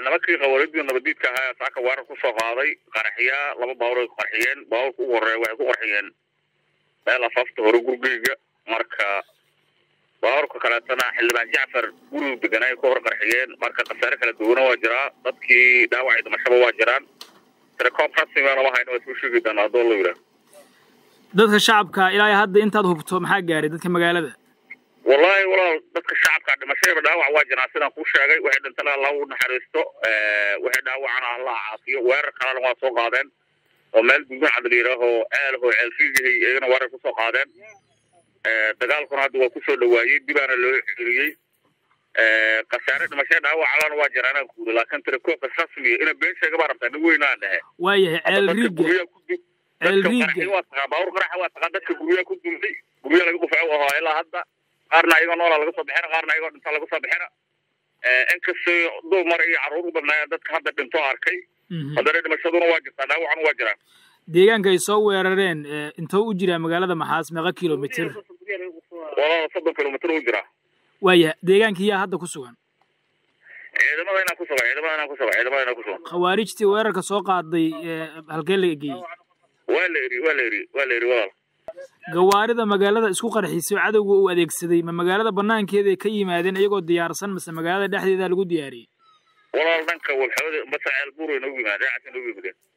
نبكي قوالدي نبديد كها ساكا وارد كسو قاضي قرحيا لما باور قرحيين باور كوري وحي قرحيين بيلا فافت هرو قرقيقة مركا باور كالاتنا حلبان جعفر قولوا بقناي كور قرحيين مركا قسارة كلا دونا واجرا ضدكي داوعي دمشبه واجران تركوب رسمي وانا وحي نوسوشي جدا هدول ويرا dadka shacabka ilaa hadda intaad hubto maxaa gaaray dadka magaalada والله dadka shacabka dhimashay dhaawac waa jiraan sidaan ku sheegay waxay dhintaan Allah u naxariisto waxay dhaawacana Allah caafiyo weerar kale waa soo qaadeen oo meel duuban cadliiraho ceelfiigay iyagana weerar ku soo qaadeen dagaalkuna hadda waa ku soo dhawaayay dibaana loo xiriyay qasaare dhimashay dhaawacana waa jiraan ku laakiin tira koob rasmi ina been sheega barabta nin weynaa dhahay waayahay ceelriiga waa baawr qaraxa waa dadka guriga ku dumay guriga laga qufay oo ilaa hadda qaarna iyaga nool laga soo bixin qaarna iyaga dhinta laga soo bixin inkastoo dumar iyo caruur badnaa dadka hadda dhinto arkay hadana dhimashaduna waa jirtaa dhaawacna waa jiraan deegaanka ay soo weerareen inta u jira magaalada Maxaas meeqa kiiloomitir wala 7 kiiloomitir u jira waayahay deegaankiya hadda ku sugan ciidamada ku sugan khawaarijtii weerarka soo qaaday halkee la geeyay wala gawaarida magaalada isku qarxisay cadawga uu adeegsaday ma magaalada banaankeeda ka yimaadeen iyagoo diyaarsan mise magaalada dhexdeeda lagu diyaariyay walaal dhanka walxooda mas'aal buur inuu yimaado